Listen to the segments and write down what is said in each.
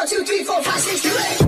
1, 2, 3, 4, 5, 6, 7, 8.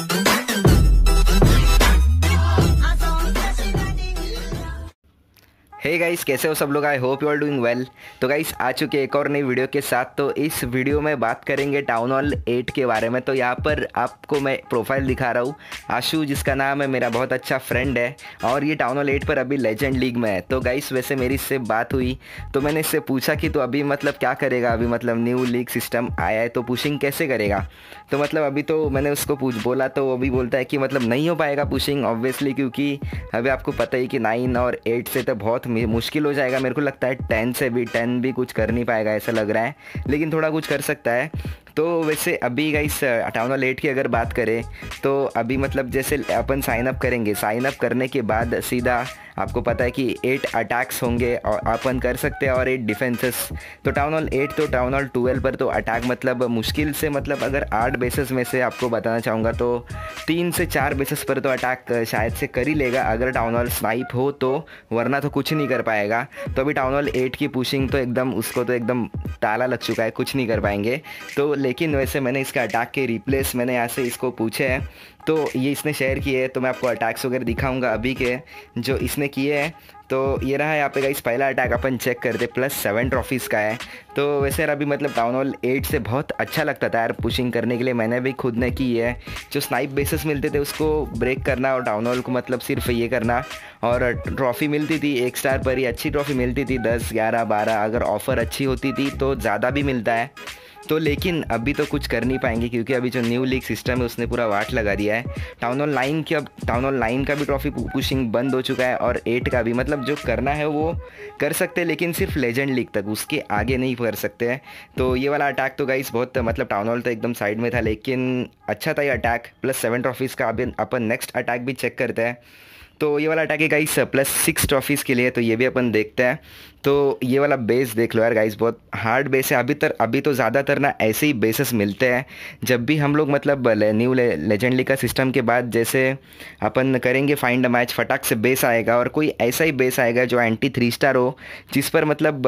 Hey guys, कैसे हो सब लोग? I hope you are doing well. तो गाइस आ चुके एक और नई वीडियो के साथ। तो इस वीडियो में बात करेंगे टाउन हॉल 8 के बारे में। तो यहाँ पर आपको मैं प्रोफाइल दिखा रहा हूँ। आशु जिसका नाम है, मेरा बहुत अच्छा फ्रेंड है और ये टाउन हॉल 8 पर अभी लेजेंड लीग में है। तो गाइस वैसे मेरी इससे बात हुई तो मैंने इससे पूछा कि तो अभी मतलब क्या करेगा, अभी मतलब न्यू लीग सिस्टम आया है तो पुशिंग कैसे करेगा। तो मतलब अभी तो मैंने उसको बोला तो वो भी बोलता है कि मतलब नहीं हो पाएगा पुशिंग ऑब्वियसली, क्योंकि अभी आपको पता ही कि 9 और 8 से तो बहुत मुश्किल हो जाएगा। मेरे को लगता है 10 भी कुछ कर नहीं पाएगा ऐसा लग रहा है, लेकिन थोड़ा कुछ कर सकता है। तो वैसे अभी गाइस टाउन हॉल 8 की अगर बात करें तो अभी मतलब जैसे अपन साइन अप करेंगे, साइन अप करने के बाद सीधा आपको पता है कि 8 अटैक्स होंगे और अपन कर सकते हैं और 8 डिफेंसेस। तो टाउन हॉल 8 तो टाउन हॉल 12 पर तो अटैक मतलब मुश्किल से मतलब अगर 8 बेसिस में से आपको बताना चाहूँगा तो 3 से 4 बेसिस पर तो अटैक शायद से कर ही लेगा अगर टाउन हॉल स्नाइप हो तो, वरना तो कुछ नहीं कर पाएगा। तो अभी टाउन हॉल 8 की पुशिंग तो एकदम उसको तो एकदम ताला लग चुका है, कुछ नहीं कर पाएंगे। तो लेकिन वैसे मैंने इसका अटैक के रिप्लेस मैंने यहाँ से इसको पूछे हैं तो ये इसने शेयर किए हैं। तो मैं आपको अटैक्स वगैरह दिखाऊंगा अभी के जो इसने किए हैं। तो ये रहा यहाँ पे गाइस पहला अटैक अपन चेक करते, +7 ट्रॉफीज़ का है। तो वैसे यार अभी मतलब टाउन हॉल 8 से बहुत अच्छा लगता था यार पुशिंग करने के लिए, मैंने भी खुद ने की है। जो स्नाइप बेसिस मिलते थे उसको ब्रेक करना और टाउन हॉल को मतलब सिर्फ ये करना, और ट्रॉफ़ी मिलती थी 1 स्टार पर ही, अच्छी ट्रॉफ़ी मिलती थी 10, 11, 12, अगर ऑफ़र अच्छी होती थी तो ज़्यादा भी मिलता है। तो लेकिन अभी तो कुछ कर नहीं पाएंगे क्योंकि अभी जो न्यू लीग सिस्टम है उसने पूरा वाट लगा दिया है। टाउन हॉल 9 की अब टाउन हॉल 9 का भी ट्रॉफी पुशिंग बंद हो चुका है और 8 का भी, मतलब जो करना है वो कर सकते हैं लेकिन सिर्फ लेजेंड लीग तक, उसके आगे नहीं कर सकते हैं। तो ये वाला अटैक तो गाइस बहुत मतलब टाउन हॉल तो एकदम साइड में था लेकिन अच्छा था ये अटैक। +7 ट्रॉफीज़ का अभी अपन नेक्स्ट अटैक भी चेक करते हैं। तो ये वाला अटैक है गाइस +6 ट्रॉफीज़ के लिए, तो ये भी अपन देखते हैं। तो ये वाला बेस देख लो यार गाइस, बहुत हार्ड बेस है। अभी तो ज़्यादातर ना ऐसे ही बेसेस मिलते हैं जब भी हम लोग मतलब न्यू लेजेंड लीग का सिस्टम के बाद जैसे अपन करेंगे फाइंड अ मैच, फटाक से बेस आएगा और कोई ऐसा ही बेस आएगा जो एंटी 3 स्टार हो, जिस पर मतलब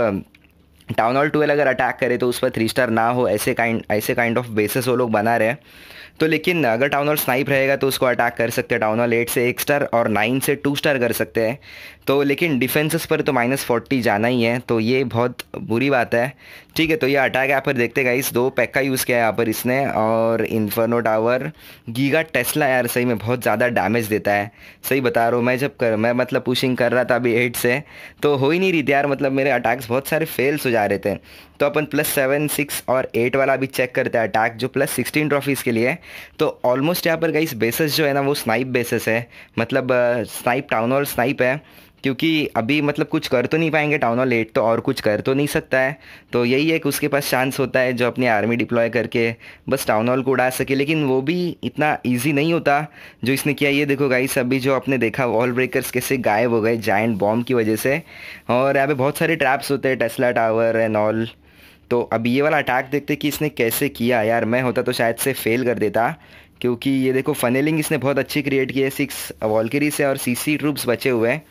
टाउन हॉल 12 अगर अटैक करे तो उस पर 3 स्टार ना हो, ऐसे काइंड ऑफ बेसिस वो लोग बना रहे हैं। तो लेकिन अगर टाउन हॉल स्नाइप रहेगा तो उसको अटैक कर सकते हैं। टाउन हॉल 8 से 1 स्टार और 9 से 2 स्टार कर सकते हैं। तो लेकिन डिफेंसेस पर तो -40 जाना ही है, तो ये बहुत बुरी बात है। ठीक है, तो ये अटैक यहाँ पर देखते गाइस, 2 पैक का यूज़ किया है यहाँ पर इसने, और इन्फर्नो टावर गीगा टेस्ला यार सही में बहुत ज़्यादा डैमेज देता है। सही बता रहा हूँ, मैं मतलब पुशिंग कर रहा था अभी 8 से तो हो ही नहीं रही थी यार, मतलब मेरे अटैक्स बहुत सारे फेल्स हो जा रहे थे। तो अपन +7, 6 और 8 वाला भी चेक करते हैं अटैक जो +16 ट्रॉफीज़ के लिए। तो ऑलमोस्ट यहाँ पर गाइस बेसिस जो है ना वो स्नाइप बेसिस है, मतलब स्नाइप टाउन हॉल स्नाइप है, क्योंकि अभी मतलब कुछ कर तो नहीं पाएंगे टाउन हॉल 8 तो, और कुछ कर तो नहीं सकता है। तो यही है कि उसके पास चांस होता है जो अपनी आर्मी डिप्लॉय करके बस टाउन हॉल को उड़ा सके, लेकिन वो भी इतना ईजी नहीं होता जो इसने किया। ये देखो गाइस, अभी जो आपने देखा वॉल ब्रेकर्स कैसे गायब हो गए जायंट बॉम्ब की वजह से, और यहाँ पे बहुत सारे ट्रैप्स होते हैं, टेस्ला टावर एंड ऑल। तो अभी ये वाला अटैक देखते कि इसने कैसे किया यार, मैं होता तो शायद से फेल कर देता, क्योंकि ये देखो फनेलिंग इसने बहुत अच्छी क्रिएट की है। 6 वॉलकिरी से और सीसी ट्रूप्स बचे हुए हैं,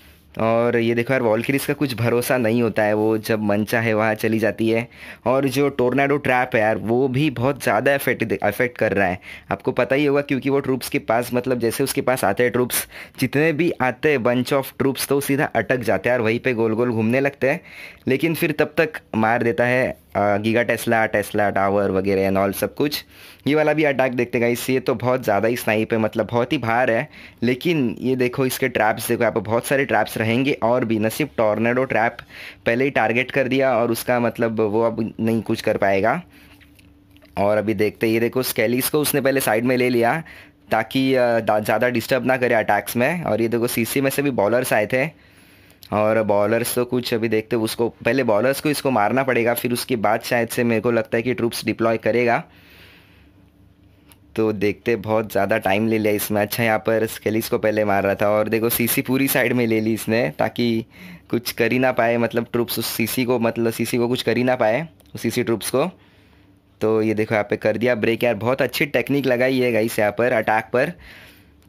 और ये देखो यार वॉलकिरीज का कुछ भरोसा नहीं होता है, वो जब मन चाहे वहाँ चली जाती है। और जो टोर्नाडो ट्रैप है यार वो भी बहुत ज़्यादा अफेक्ट कर रहा है, आपको पता ही होगा, क्योंकि वो ट्रूप्स के पास मतलब जैसे उसके पास आते हैं ट्रूप्स, जितने भी आते हैं बंच ऑफ ट्रूप्स तो सीधा अटक जाते हैं यार, वहीं पे गोल गोल घूमने लगते हैं, लेकिन फिर तब तक मार देता है गीगा टेस्ला टावर वगैरह एंड ऑल सब कुछ। ये वाला भी अटैक देखते गाइस, ये तो बहुत ज़्यादा ही स्नाइप है, मतलब बहुत ही भार है। लेकिन ये देखो इसके ट्रैप्स देखो, यहाँ पर बहुत सारे ट्रैप्स रहेंगे और भी, नसीब टॉर्नेडो ट्रैप पहले ही टारगेट कर दिया और उसका मतलब वो अब नहीं कुछ कर पाएगा। और अभी देखते ये देखो स्केलीस को उसने पहले साइड में ले लिया ताकि ज़्यादा डिस्टर्ब ना करे अटैक्स में। और ये देखो सीसी में से भी बॉलर्स आए थे, और बॉलर्स तो कुछ अभी देखते उसको, पहले बॉलर्स को इसको मारना पड़ेगा, फिर उसके बाद शायद से मेरे को लगता है कि ट्रूप्स डिप्लॉय करेगा। तो देखते बहुत ज़्यादा टाइम ले लिया इसमें। अच्छा यहाँ पर स्केलिस को पहले मार रहा था, और देखो सीसी पूरी साइड में ले ली इसने ताकि कुछ कर ही ना पाए, मतलब ट्रूप्स उस सीसी को कुछ कर ही ना पाए उस सीसी ट्रूप्स को। तो ये देखो यहाँ पे कर दिया ब्रेक यार, बहुत अच्छी टेक्निक लगाई है गाइस यहाँ पर अटैक पर।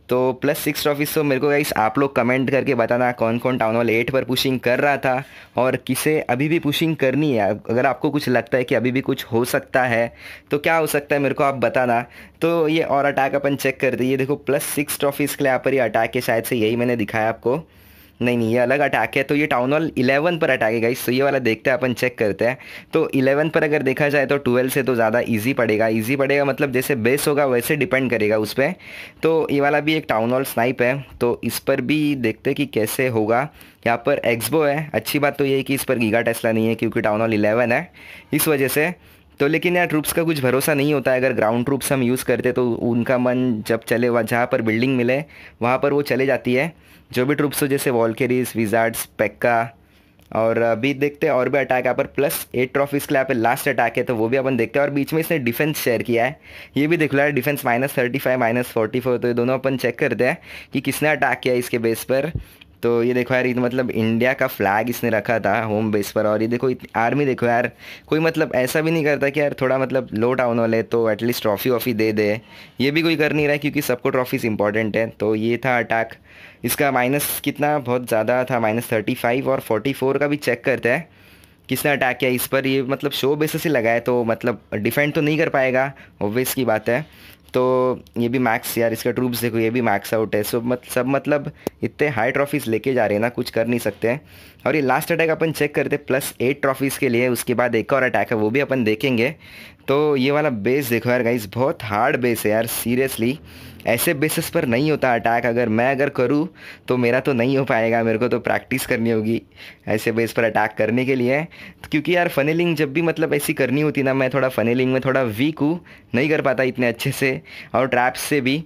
तो +6 ट्रॉफीज़ तो मेरे को गाइस आप लोग कमेंट करके बताना कौन कौन टाउन हॉल 8 पर पुशिंग कर रहा था और किसे अभी भी पुशिंग करनी है। अगर आपको कुछ लगता है कि अभी भी कुछ हो सकता है तो क्या हो सकता है मेरे को आप बताना। तो ये और अटैक अपन चेक करते हैं। ये देखो +6 ट्रॉफीज़ के लिए यहाँ पर ये अटैक है, शायद से यही मैंने दिखाया आपको। नहीं, ये अलग अटैक है। तो ये टाउन हॉल 11 पर अटैक है गाइस। तो ये वाला देखते हैं अपन, चेक करते हैं। तो 11 पर अगर देखा जाए तो 12 से तो ज़्यादा इजी पड़ेगा। इजी पड़ेगा मतलब जैसे बेस होगा वैसे डिपेंड करेगा उस पर। तो ये वाला भी एक टाउन हॉल स्नाइप है, तो इस पर भी देखते कि कैसे होगा। यहाँ पर एक्सबो है। अच्छी बात तो ये है कि इस पर गीगा टेस्ला नहीं है क्योंकि टाउन हॉल 11 है, इस वजह से। तो लेकिन यार ट्रूप्स का कुछ भरोसा नहीं होता है। अगर ग्राउंड ट्रूप्स हम यूज़ करते तो उनका मन जब चले वहाँ जहाँ पर बिल्डिंग मिले वहाँ पर वो चले जाती है। जो भी ट्रूप्स हो जैसे वॉल्केरीज, विजार्ड्स, पेक्का। और अभी देखते हैं और भी अटैक। यहाँ पर +8 ट्रॉफीज़ के लिए यहाँ पे लास्ट अटैक है, तो वो भी अपन देखते हैं। और बीच में इसने डिफेंस शेयर किया है, ये भी देख लो यार। डिफेंस -35 -44, तो ये दोनों अपन चेक करते हैं कि किसने अटैक किया इसके बेस पर। तो ये देखो यार, ये तो मतलब इंडिया का फ्लैग इसने रखा था होम बेस पर। और ये देखो आर्मी देखो यार, कोई मतलब ऐसा भी नहीं करता कि यार थोड़ा मतलब लो टाउन वाले तो एटलीस्ट ट्रॉफ़ी वॉफ़ी दे दे। ये भी कोई कर नहीं रहा है क्योंकि सबको ट्रॉफीज़ इंपॉर्टेंट है। तो ये था अटैक। इसका माइनस कितना बहुत ज़्यादा था, -35 और 44 का भी चेक करते हैं किसने अटैक किया इस पर। ये मतलब शो बेसिस ही लगा है तो मतलब डिफेंड तो नहीं कर पाएगा, ऑब्वियस की बात है। तो ये भी मैक्स, यार इसका ट्रूप्स देखो ये भी मैक्स आउट है। सब मतलब इतने हाई ट्रॉफीज़ लेके जा रहे हैं ना, कुछ कर नहीं सकते हैं। और ये लास्ट अटैक अपन चेक करते हैं +8 ट्रॉफीज़ के लिए। उसके बाद एक और अटैक है, वो भी अपन देखेंगे। तो ये वाला बेस देखो यार गाइस, बहुत हार्ड बेस है यार सीरियसली। ऐसे बेसिस पर नहीं होता अटैक। अगर करूँ तो मेरा तो नहीं हो पाएगा, मेरे को तो प्रैक्टिस करनी होगी ऐसे बेस पर अटैक करने के लिए। क्योंकि यार फनेलिंग जब भी मतलब ऐसी करनी होती ना, मैं थोड़ा फनेलिंग में थोड़ा वीक हूँ, नहीं कर पाता इतने अच्छे से, और ट्रैप्स से भी।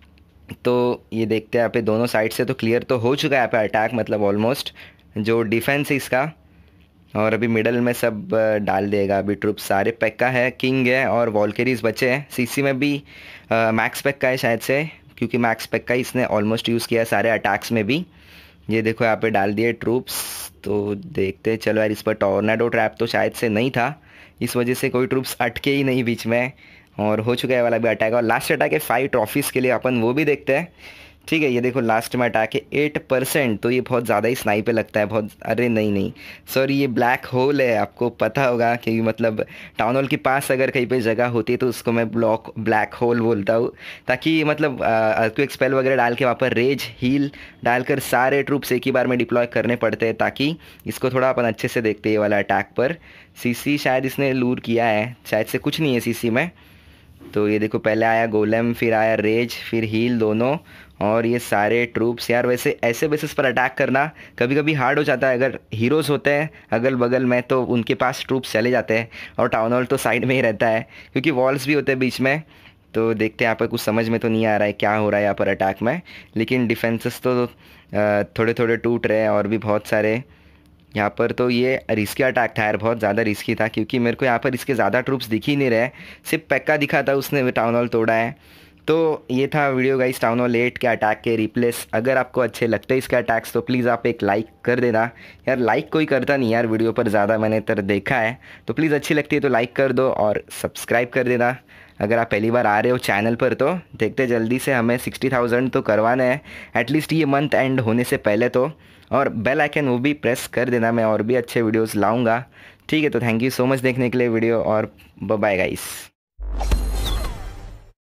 तो ये देखते हैं यहाँ पे दोनों साइड से तो क्लियर तो हो चुका है यहाँ पे अटैक, मतलब ऑलमोस्ट जो डिफेंस है इसका। और अभी मिडल में सब डाल देगा अभी ट्रुप सारे। पेक्का है, किंग है और वॉल्केरीज बचे हैं। सीसी में भी मैक्स पेक्का है शायद से, क्योंकि मैक्स पेक्का इसने ऑलमोस्ट यूज़ किया सारे अटैक्स में भी। ये देखो यहाँ पे डाल दिए ट्रूप्स। तो देखते चलो यार, इस पर टॉर्नेडो ट्रैप तो शायद से नहीं था, इस वजह से कोई ट्रूप्स अटके ही नहीं बीच में। और हो चुका है वाला भी अटैक। और लास्ट अटैक है 5 ट्रॉफीज़ के लिए, अपन वो भी देखते हैं। ठीक है, ये देखो लास्ट में अटैक है 8%, तो ये बहुत ज़्यादा ही स्नाइपर लगता है बहुत। अरे नहीं सॉरी, ये ब्लैक होल है, आपको पता होगा कि मतलब टाउन हॉल के पास अगर कहीं पे जगह होती है तो उसको मैं ब्लैक होल बोलता हूँ। ताकि मतलब अर्थक्वेक स्पेल वगैरह डाल के वहाँ पर रेज हील डालकर सारे ट्रूप्स एक ही बार में डिप्लॉय करने पड़ते हैं, ताकि इसको थोड़ा अपन अच्छे से देखते हैं। ये वाला अटैक पर सीसी शायद इसने लूर किया है, शायद से कुछ नहीं है सीसी में। तो ये देखो पहले आया गोलेम, फिर आया रेज, फिर हील दोनों, और ये सारे ट्रूप्स। यार वैसे ऐसे बेसिस पर अटैक करना कभी कभी हार्ड हो जाता है। अगर हीरोज़ होते हैं अगल बगल में तो उनके पास ट्रूप्स चले जाते हैं, और टाउन हॉल तो साइड में ही रहता है क्योंकि वॉल्स भी होते हैं बीच में। तो देखते हैं यहाँ पर, कुछ समझ में तो नहीं आ रहा है क्या हो रहा है यहाँ पर अटैक में, लेकिन डिफेंसेस तो थोड़े थोड़े टूट रहे हैं और भी बहुत सारे यहाँ पर। तो ये रिस्की अटैक था यार, बहुत ज़्यादा रिस्की था, क्योंकि मेरे को यहाँ पर इसके ज़्यादा ट्रूप्स दिख ही नहीं रहे, सिर्फ पेक्का दिखा था, उसने टाउन हॉल तोड़ा है। तो ये था वीडियो गाइस टाउन हॉल 8 के अटैक के रिप्लेस। अगर आपको अच्छे लगते हैं इसके अटैक्स तो प्लीज़ आप एक लाइक कर देना यार। लाइक कोई करता नहीं यार वीडियो पर ज़्यादा, मैंने तो देखा है। तो प्लीज़ अच्छी लगती है तो लाइक कर दो और सब्सक्राइब कर देना अगर आप पहली बार आ रहे हो चैनल पर। तो देखते जल्दी से हमें 60,000 तो करवाना है एटलीस्ट ये मंथ एंड होने से पहले तो। और बेल आइकन वो भी प्रेस कर देना, मैं और भी अच्छे वीडियोस लाऊंगा। ठीक है, तो थैंक यू सो मच देखने के लिए वीडियो, और बाय गाइस।